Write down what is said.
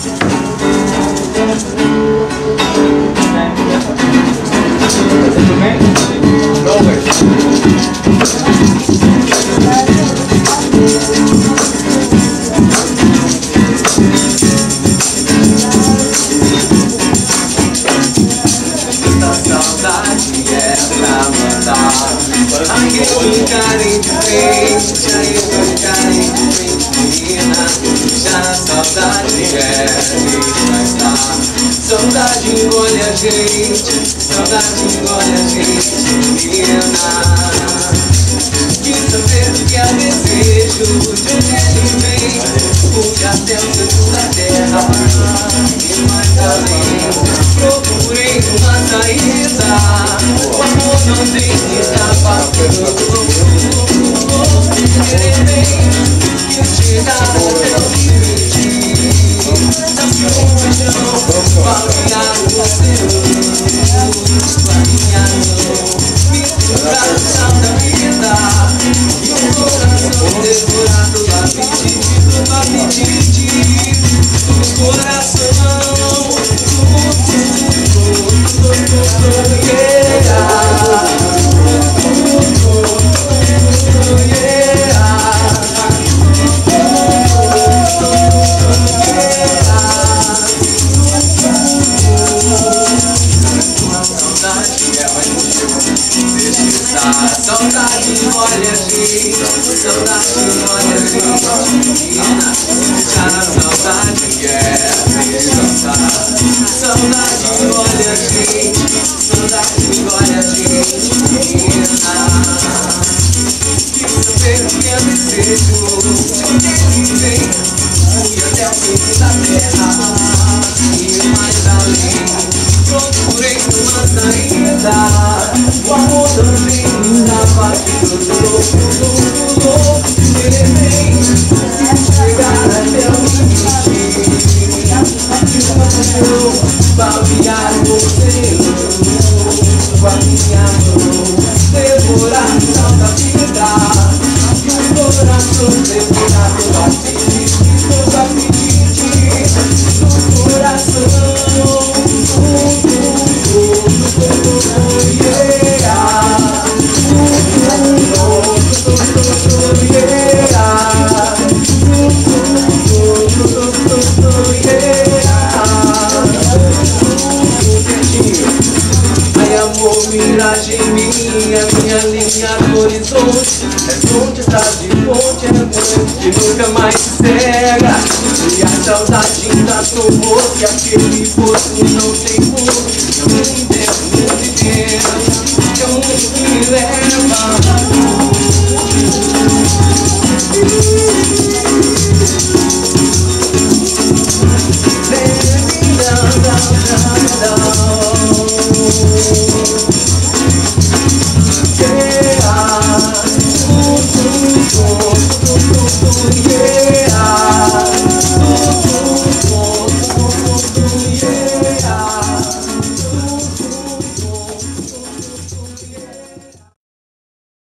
Saudade engole a gente, saudade engole a gente, menina. De saber o que é desejo, de onde ele vem, fui até o centro da terra e mais além. Procurei uma saída, o amor não tem escapatória. Querer bem, que chegar até o limite. Baviar o oceano, baviar misturado sal da vida e o coração devorado do apetite do coração. Saudade olha a gente, saudade olha a gente, menina. Já na saudade quer descansar. Saudade olha a gente, saudade olha a gente, menina. De saber o que é desejo, de onde ele vem, fui até o fim da terra e mais além. Procurei uma saída, o amor também estava louco. Ele vem chegar até o limite, baviar o oceano, baviar, devorar o sal da vida e o coração devorado do apetite do coração. Ai amor, miragem minha linha do horizonte. É onde está de fonte, é onde que nunca mais se cega. E a saudade ainda tomou, que aquele poço não tem cor.